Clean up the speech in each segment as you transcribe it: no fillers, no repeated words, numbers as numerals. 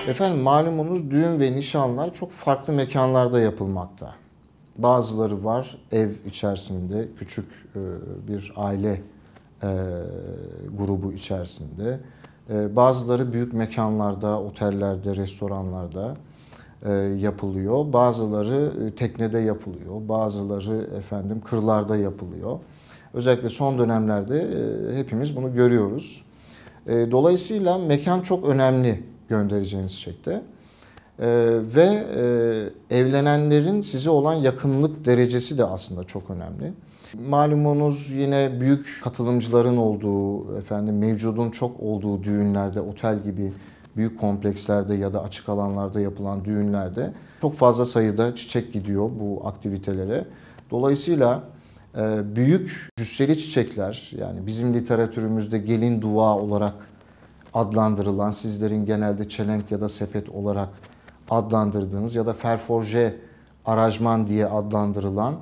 Efendim malumunuz düğün ve nişanlar çok farklı mekanlarda yapılmakta. Bazıları var ev içerisinde, küçük bir aile grubu içerisinde. Bazıları büyük mekanlarda, otellerde, restoranlarda yapılıyor. Bazıları teknede yapılıyor. Bazıları efendim kırlarda yapılıyor. Özellikle son dönemlerde hepimiz bunu görüyoruz. Dolayısıyla mekan çok önemli göndereceğiniz çiçekte. Ve evlenenlerin size olan yakınlık derecesi de aslında çok önemli. Malumunuz yine büyük katılımcıların olduğu, efendim mevcudun çok olduğu düğünlerde, otel gibi büyük komplekslerde ya da açık alanlarda yapılan düğünlerde çok fazla sayıda çiçek gidiyor bu aktivitelere. Dolayısıyla büyük cüsseli çiçekler, yani bizim literatürümüzde gelin dua olarak adlandırılan, sizlerin genelde çelenk ya da sepet olarak adlandırdığınız ya da ferforje aranjman diye adlandırılan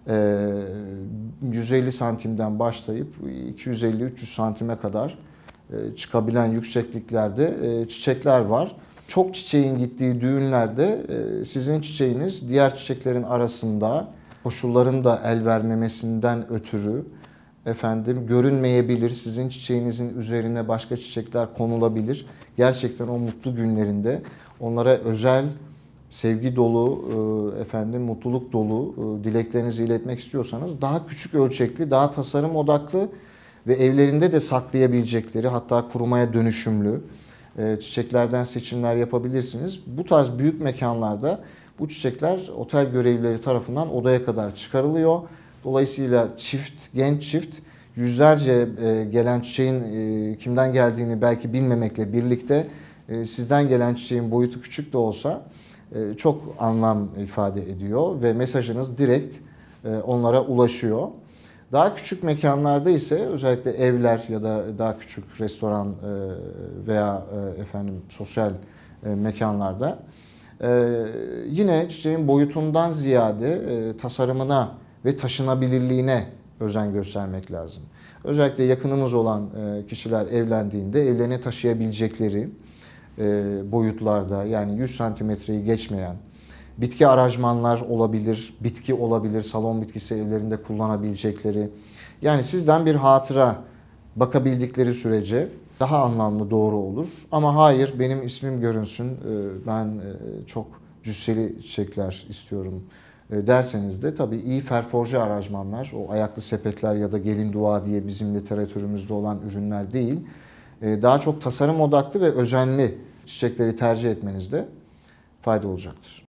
150 santimden başlayıp 250-300 santime kadar çıkabilen yüksekliklerde çiçekler var. Çok çiçeğin gittiği düğünlerde sizin çiçeğiniz diğer çiçeklerin arasında koşulların da el vermemesinden ötürü efendim görünmeyebilir. Sizin çiçeğinizin üzerine başka çiçekler konulabilir. Gerçekten o mutlu günlerinde onlara özel, sevgi dolu, efendim mutluluk dolu dileklerinizi iletmek istiyorsanız daha küçük ölçekli, daha tasarım odaklı ve evlerinde de saklayabilecekleri, hatta kurumaya dönüşümlü çiçeklerden seçimler yapabilirsiniz. Bu tarz büyük mekanlarda bu çiçekler otel görevlileri tarafından odaya kadar çıkarılıyor. Dolayısıyla genç çift yüzlerce gelen çiçeğin kimden geldiğini belki bilmemekle birlikte sizden gelen çiçeğin boyutu küçük de olsa çok anlam ifade ediyor ve mesajınız direkt onlara ulaşıyor. Daha küçük mekanlarda ise özellikle evler ya da daha küçük restoran veya efendim sosyal mekanlarda yine çiçeğin boyutundan ziyade tasarımına ve taşınabilirliğine özen göstermek lazım. Özellikle yakınımız olan kişiler evlendiğinde evlerine taşıyabilecekleri boyutlarda, yani 100 santimetreyi geçmeyen bitki aranjmanlar olabilir, bitki olabilir, salon bitkisi evlerinde kullanabilecekleri. Yani sizden bir hatıra bakabildikleri sürece daha anlamlı, doğru olur. Ama hayır, benim ismim görünsün, ben çok cüsseli çiçekler istiyorum derseniz de tabii iyi ferforje aranjmanlar, o ayaklı sepetler ya da gelin dua diye bizim literatürümüzde olan ürünler değil, daha çok tasarım odaklı ve özenli çiçekleri tercih etmenizde fayda olacaktır.